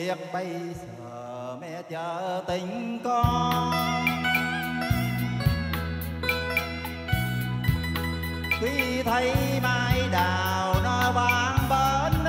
biết bây giờ mẹ chờ tình con. Khi thấy mai đào nó vang bên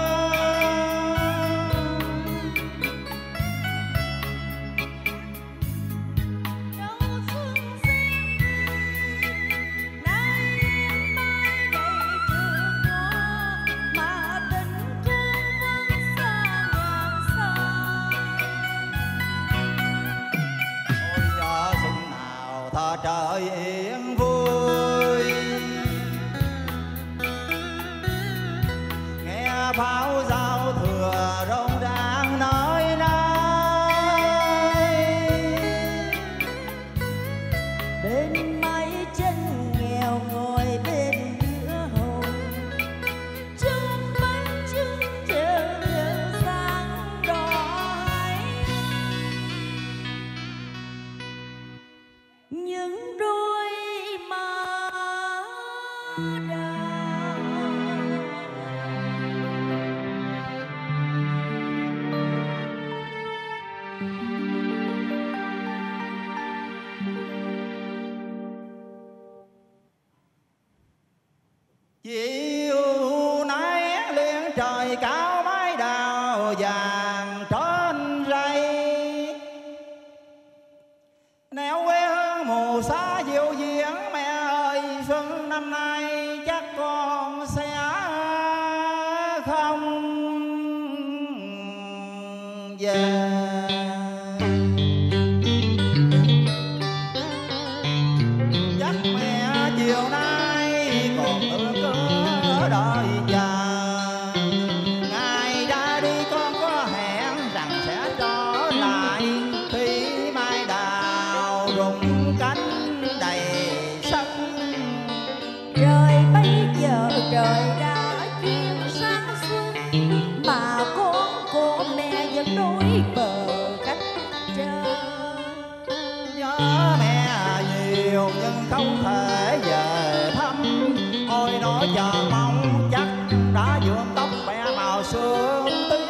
trời yên vui, nghe pháo giao thừa rộn ràng nơi nơi. Bên mái chân nghèo ngồi bên bữa hồng, trong bánh trưng chờ sáng đói. Những đôi má đào chiều nay liên trời cao mái đào vàng trên rây. Nẻo quê hương mù xa diệu diễn, mẹ ơi xuân năm nay chắc con sẽ không về. Chắc mẹ chiều nay còn ước cửa đợi chờ, ngày ra đi con có hẹn rằng sẽ trở lại khi mai đào rụng cánh đầy sân. rồi bây giờ trời đã chuyển sáng xuân, mà con của mẹ vẫn nối bờ cách chờ. Nhớ mẹ nhiều nhưng không thể về thăm, ôi nỗi chờ mong chắc đã nhuộm tóc mẹ màu sương tuyết.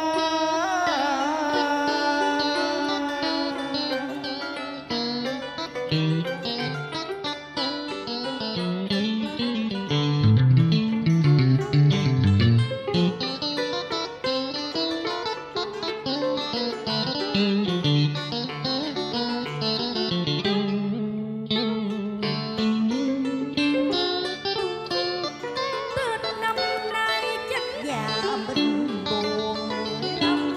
Tết năm nay chắc nhà mình buồn lắm,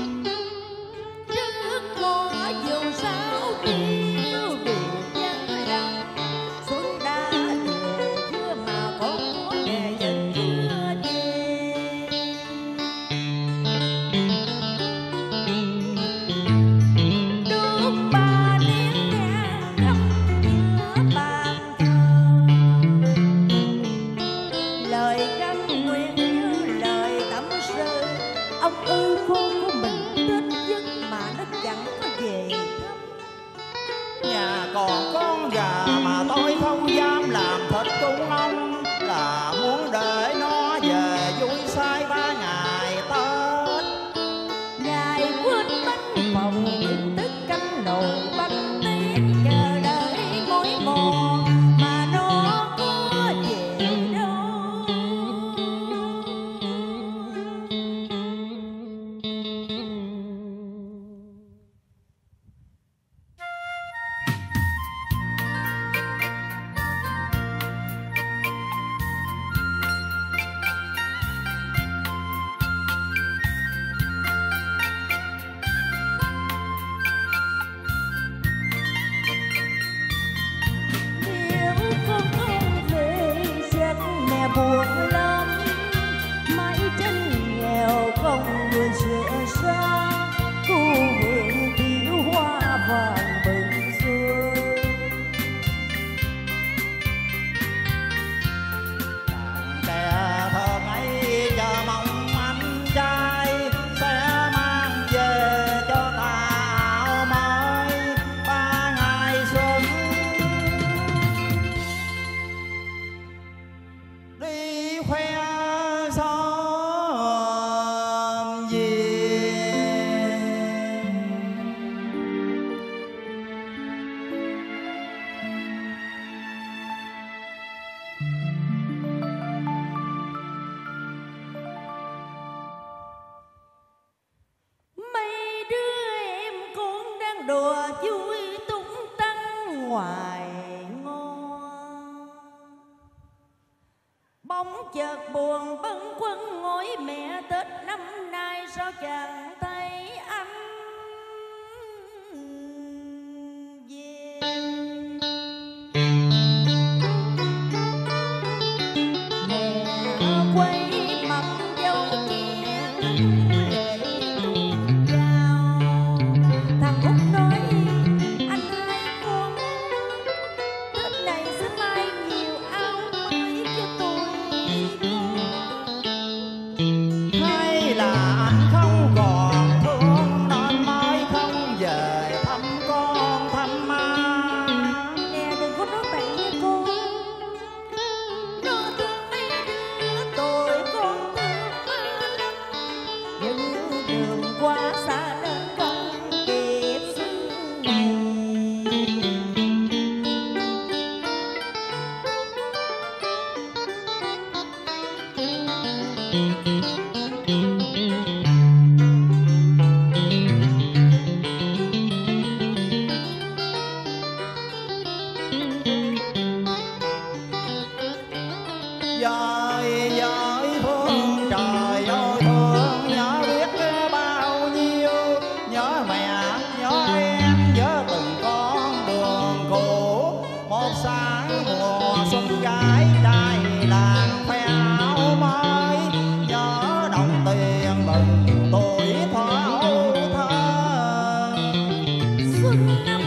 trước ngõ dù sao tiêu điều vắng lặng. Xuân đã về chưa mà con của mẹ vẫn chưa về. Đốt ba nén nhang thắp giữa bàn thờ, lời căn nguyện như lời tâm sự. Ông ơi con của mình chết giấc mà nó chẳng có về thăm. Nhà còn con già mà tôi không dám làm thịt cung ông, là muốn để nó về vui say 3 ngày Tết. Ngài quên bánh phòng những tức canh nồi bánh tiết, chờ đợi mối mòn mà nó có về đâu. đùa vui tung tăng ngoài ngõ. Bỗng chợt buồn bâng khuâng ngồi mẹ Tết năm nay sao chẳng thấy anh về. Mẹ quay mặt dâu kia lệ tuôn trào. Thằng Út nói anh hai con Tết này sẽ may nhiều áo mới cho tôi con. Hay là anh không còn thương nên mới không về thăm con thăm má. Nè đừng có nói bậy nha cô. Nó thương mấy đứa tội con thương má lắm. Nhưng đường quá xa nên không kịp xưng hề. Dời dời thương trời ơi thương nhớ biết bao nhiêu. Nhớ mẹ nhớ em nhớ từng con đường cũ. Một sáng mùa xuân gái trai làng khoe áo mới. Nhớ đồng tiền mừng tuổi thọ âu thơ. Xuân năm